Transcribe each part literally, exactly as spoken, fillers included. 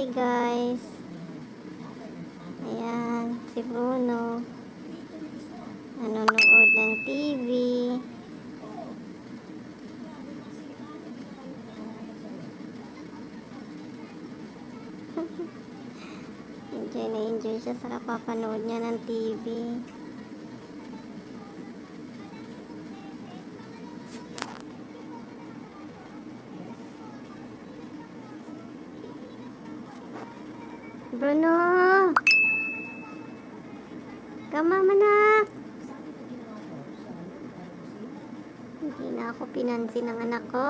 Hi guys. Ayan, si Bruno. Nanonood ng T V. Enjoy na enjoy siya sa kapapanood niya ng T V. Bruno! Kamama na! Hindi na ako pinansin ng anak ko.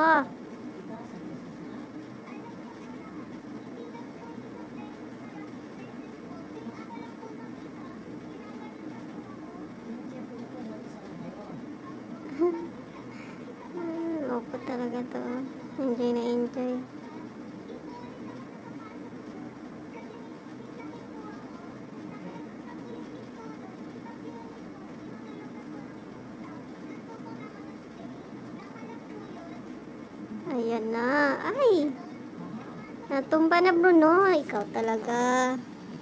Loko talaga to. Enjoy na enjoy. Ayan na. Ay! Natumba na, Bruno. Ikaw talaga.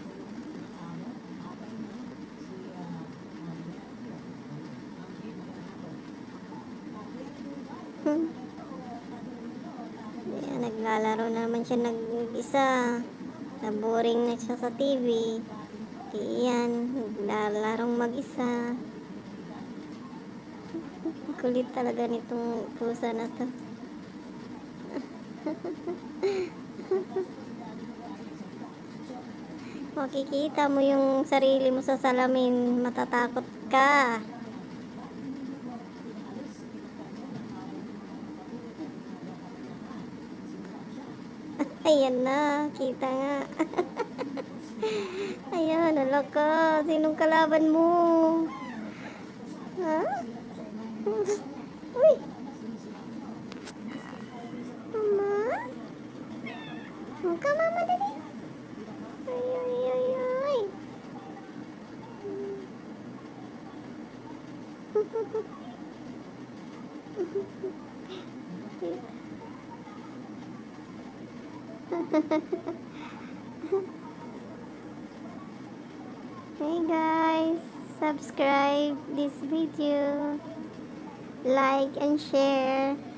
Hmm. Ayan, naglalaro na naman siya nag-isa. Na-boring na siya sa T V. Ayan, naglalarong mag-isa. Kulit talaga nitong pusa na to. Makikita mo yung sarili mo sa salamin, matatakot ka. Ayan na, kita nga. Ayan, ala ka, sinong kalaban mo? Ha? Uy! Mama? Huwag ka, mama, dali. Ay, ay, ay, ay. Hey guys, subscribe this video, like and share.